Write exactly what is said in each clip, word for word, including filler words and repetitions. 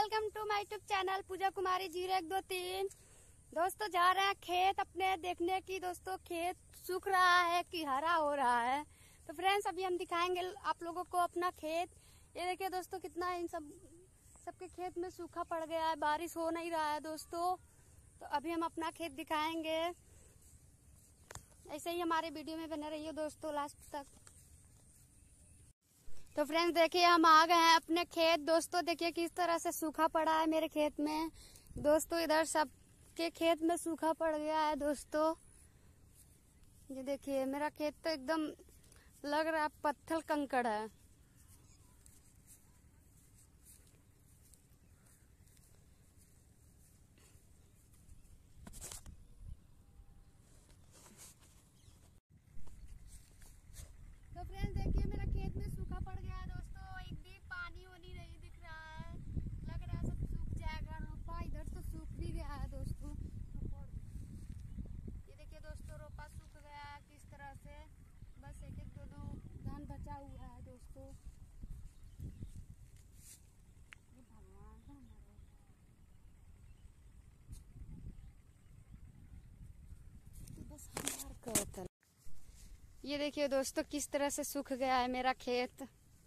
Welcome to my YouTube channel Pooja Kumari zero एक दो तीन। दोस्तों जा रहे हैं खेत अपने देखने की। दोस्तों खेत सूख रहा है कि हरा हो रहा है। तो फ्रेंड्स अभी हम दिखाएंगे आप लोगों को अपना खेत। ये देखिए दोस्तों कितना इन सब सबके खेत में सूखा पड़ गया है, बारिश हो नहीं रहा है दोस्तों। तो अभी हम अपना खेत दिखाएंगे। ऐसे ही हमारे वीडियो में बने रहिए दोस्तों लास्ट तक। तो फ्रेंड्स देखिए हम आ गए हैं अपने खेत। दोस्तों देखिए किस तरह से सूखा पड़ा है मेरे खेत में। दोस्तों इधर सबके खेत में सूखा पड़ गया है दोस्तों। ये देखिए मेरा खेत तो एकदम लग रहा है पत्थर कंकड़ है। तो फ्रेंड्स देखिए मेरा खेत में सूखा पड़ गया है दोस्तों। एक भी पानी होनी नहीं दिख रहा है, लग रहा है सब सूख जाएगा। रोपा इधर तो सूख भी गया है दोस्तों। ये देखिए दोस्तों रोपा सूख गया है किस तरह से। बस एक एक दो दो धान बचा हुआ है दोस्तों। ये भगवान बस हमार करता। ये देखिए दोस्तों किस तरह से सूख गया है मेरा खेत।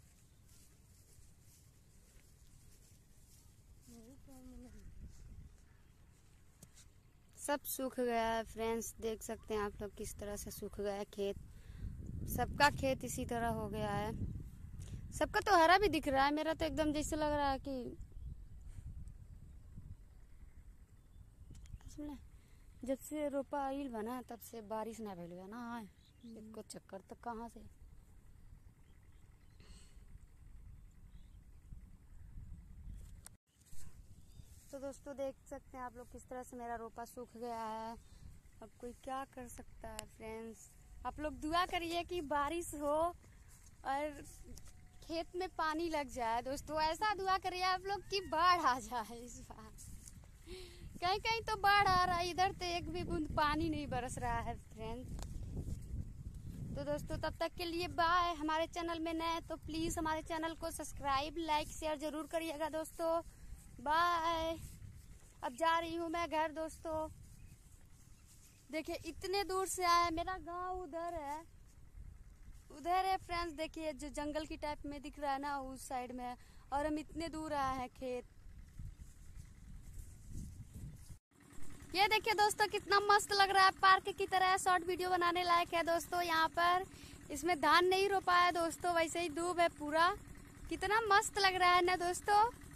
सब सूख गया है फ्रेंड्स, देख सकते हैं आप लोग किस तरह से सूख गया है खेत। सबका खेत इसी तरह हो गया है। सबका तो हरा भी दिख रहा है, मेरा तो एकदम जैसे लग रहा है कि जब से रोपा आइल बना तब से बारिश ना भइल ना को चक्कर तो कहाँ से। तो दोस्तों देख सकते हैं आप लोग किस तरह से मेरा रोपा सूख गया है। अब कोई क्या कर सकता है फ्रेंड्स। आप लोग दुआ करिए कि बारिश हो और खेत में पानी लग जाए दोस्तों। ऐसा दुआ करिए आप लोग कि बाढ़ आ जाए इस बार। कहीं कहीं तो बाढ़ आ रहा है, इधर तो एक भी बूंद पानी नहीं बरस रहा है फ्रेंड्स। तो दोस्तों तब तक के लिए बाय। हमारे चैनल में नए तो प्लीज हमारे चैनल को सब्सक्राइब लाइक शेयर जरूर करिएगा दोस्तों। बाय। अब जा रही हूँ मैं घर दोस्तों। देखिए इतने दूर से आया, मेरा गांव उधर है उधर है फ्रेंड्स। देखिए जो जंगल की टाइप में दिख रहा है ना उस साइड में है, और हम इतने दूर आए हैं खेत। ये देखिए दोस्तों कितना मस्त लग रहा है, पार्क की तरह। शॉर्ट वीडियो बनाने लायक है दोस्तों। यहाँ पर इसमें धान नहीं रोपा है दोस्तों, वैसे ही दूब है पूरा। कितना मस्त लग रहा है ना दोस्तों।